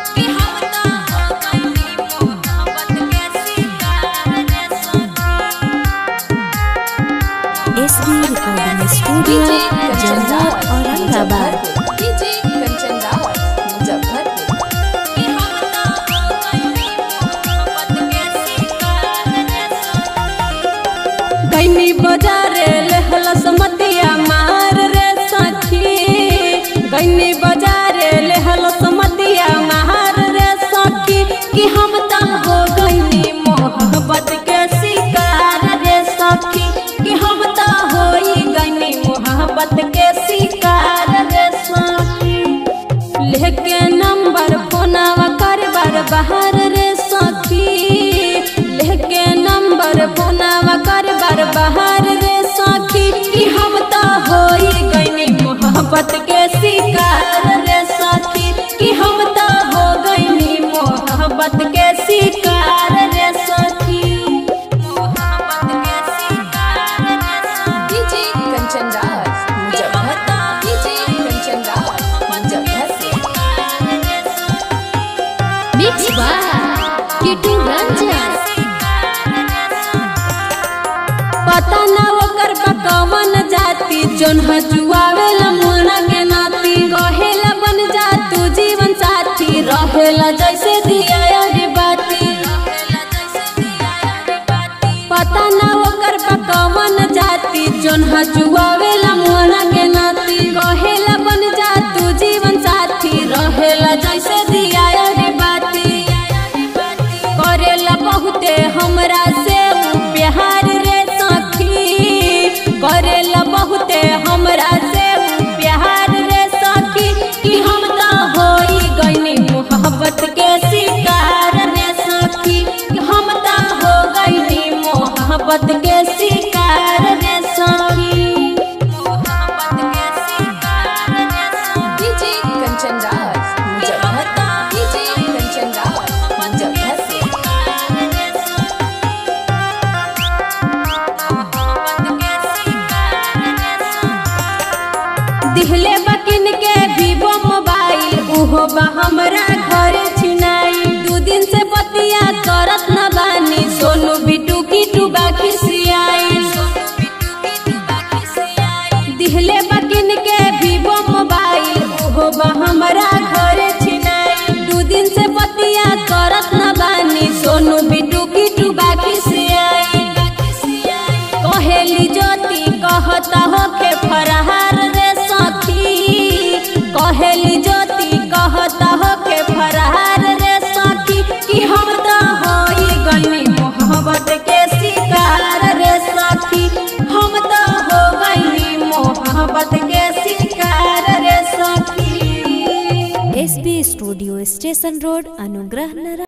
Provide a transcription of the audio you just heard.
SB recording studio Jamuna Aurangabad. गईनी बाजारे लेहला समतिया मार रे सखी, गईनी बाजारे लेहला समतिया मार रे सखी, कि हम ता हो गईनी मोहब्बत के शिकार रे सखी, कि हम ता होई गईनी मोहब्बत के शिकार रे सखी। लेके नंबर फोनवा कर बार बाहर रे सखी, लेके नंबर फोनवा कर बार बाहर रे सखी, कि हम ता होई गईनी मोहब्बत के शिकार रे सखी, कि हम ता हो गईनी मोहब्बत के शिकार रे सखी। मोहब्बत के शिकार रे सखी। DJ Kanchan Raj Muzaffarpur, DJ Kanchan Raj Muzaffarpur. Mix by Kitu Ranjan. पता न ओकर बकवन जाती, जोन हजुआवेला मोना के नाती, कहेला बन जा तू जीवन साथी, रहेला जैसे दिया रे बाती। पता न ओकर बकवन जाती, जोन हजुआवेला मोना के नाती, कहेला बन जा तू जीवन साथी, रहेला जैसे दिया रे बाती। करेला बहुते हमरा से प्यार रे सखी, करेला बहुते हमरा से प्यार रे सखी, कि हम ता होई गईनी मोहब्बत के शिकार रे सखी, कि हम ता हो गईनी मोहब्बत के शिकार रे सखी। मोहब्बत के शिकार रे सखी। DJ Kanchan Raj Muzaffarpur, DJ Kanchan Raj Muzaffarpur. दिहले बकिन के वीवो मोबाइल, उहो बा हमरा घर छिनाई, 2 दिन से बतिया करत न बानी, सोनू बिटू किटू बाकी सियाई। दिहले बकिन के वीवो मोबाइल, उहो बा हमरा घर छिनाई, 2 दिन से बतिया करत न बानी, सोनू बिटू किटू बाकी सियाई। कहेली ज्योति कहता हो के फरहार रे सखी, कहेली ज्योति कहता हो के फरहार रे सखी, कि हम ता होई गईनी मोहब्बत के शिकार रे सखी, हम ता हो गईनी मोहब्बत के शिकार रे सखी। एसबी स्टूडियो स्टेशन रोड अनुग्रह नगर।